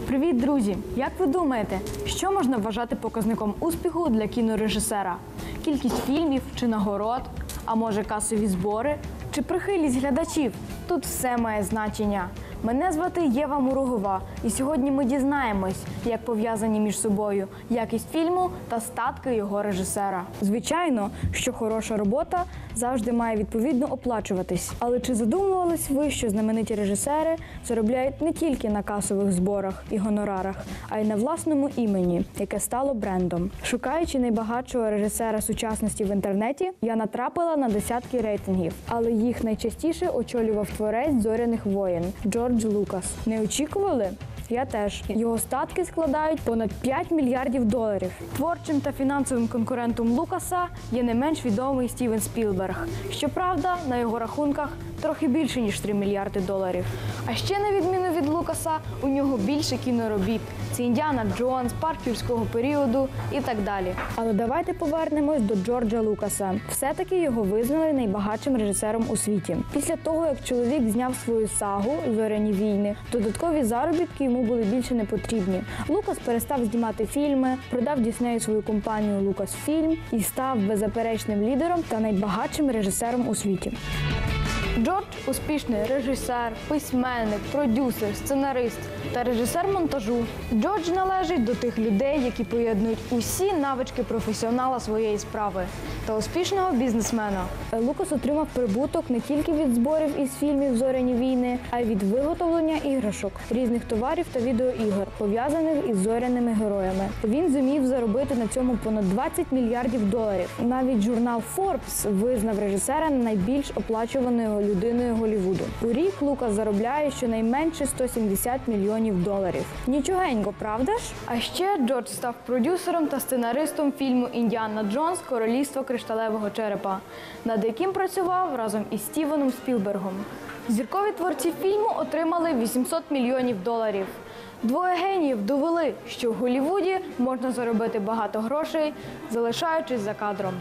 Привіт, друзі! Як ви думаєте, що можна вважати показником успіху для кінорежисера? Кількість фільмів чи нагород? А може касові збори? Чи прихильність глядачів? Тут все має значення. Мене звати Єва Муругова, і сьогодні ми дізнаємось, як пов'язані між собою якість фільму та статки його режисера. Звичайно, що хороша робота завжди має відповідно оплачуватись. Але чи задумувались ви, що знамениті режисери заробляють не тільки на касових зборах і гонорарах, а й на власному імені, яке стало брендом? Шукаючи найбагатшого режисера сучасності в інтернеті, я натрапила на десятки рейтингів, але їх найчастіше очолював творець «Зоряних воєн» Джордж Лукас. Не очікували? Я теж. Його статки складають понад 5 мільярдів доларів. Творчим та фінансовим конкурентом Лукаса є не менш відомий Стівен Спілберг. Щоправда, на його рахунках трохи більше, ніж 3 мільярди доларів. А ще, на відміну від Лукаса, у нього більше кіноробіт. Це «Індіана Джонс», «Парк юрського періоду» і так далі. Але давайте повернемось до Джорджа Лукаса. Все-таки його визнали найбагатшим режисером у світі. Після того, як чоловік зняв свою сагу «Зоряні війни», додаткові заробітки йому були більше не потрібні. Лукас перестав знімати фільми, продав Діснею свою компанію «Лукасфільм» і став беззаперечним лідером та найбагатшим режисером у світі. Джордж – успішний режисер, письменник, продюсер, сценарист та режисер монтажу. Джордж належить до тих людей, які поєднують усі навички професіонала своєї справи та успішного бізнесмена. Лукас отримав прибуток не тільки від зборів із фільмів «Зоряні війни», а й від виготовлення іграшок, різних товарів та відеоігор, пов'язаних із зоряними героями. Він зумів заробити на цьому понад 20 мільярдів доларів. Навіть журнал Forbes визнав режисера найбільш оплачуваною людиною Голлівуду. У рік Лукас заробляє щонайменше 170 мільйонів доларів. Нічогенько, правда ж? А ще Джордж став продюсером та сценаристом фільму «Індіана Джонс. Королівство кришталевого черепа», над яким працював разом із Стівеном Спілбергом. Зіркові творці фільму отримали 800 мільйонів доларів. Двоє геніїв довели, що в Голлівуді можна заробити багато грошей, залишаючись за кадром.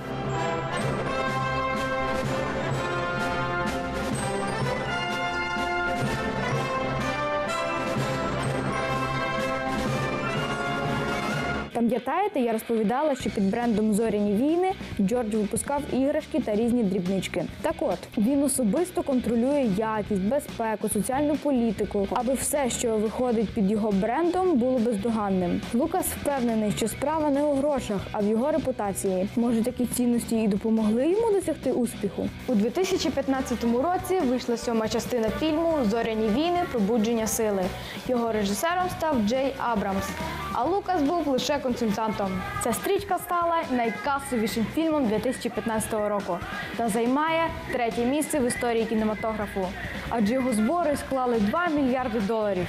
Пам'ятаєте, я розповідала, що під брендом «Зоряні війни» Джордж випускав іграшки та різні дрібнички. Так от, він особисто контролює якість, безпеку, соціальну політику, аби все, що виходить під його брендом, було бездоганним. Лукас впевнений, що справа не у грошах, а в його репутації. Може, такі цінності і допомогли йому досягти успіху? У 2015 році вийшла 7-ма частина фільму «Зоряні війни. Пробудження сили». Його режисером став Джей Абрамс, а Лукас був лише консультантом. Ця стрічка стала найкасовішим фільмом 2015 року та займає 3-те місце в історії кінематографу, адже його збори склали 2 мільярди доларів.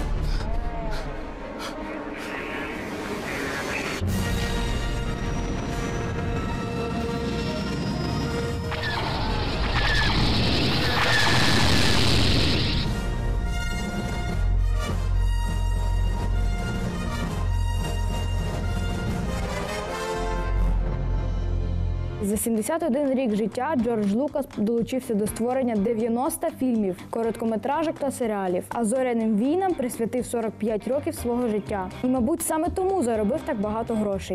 За 71 рік життя Джордж Лукас долучився до створення 90 фільмів, короткометражок та серіалів, а «Зоряним війнам» присвятив 45 років свого життя. І, мабуть, саме тому заробив так багато грошей.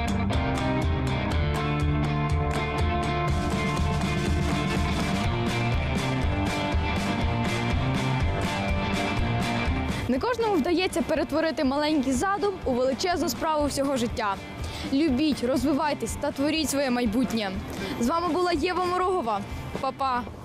Не кожному вдається перетворити маленький задум у величезну справу всього життя. Любіть, розвивайтесь та творіть своє майбутнє. З вами була Єва Муругова. Па-па!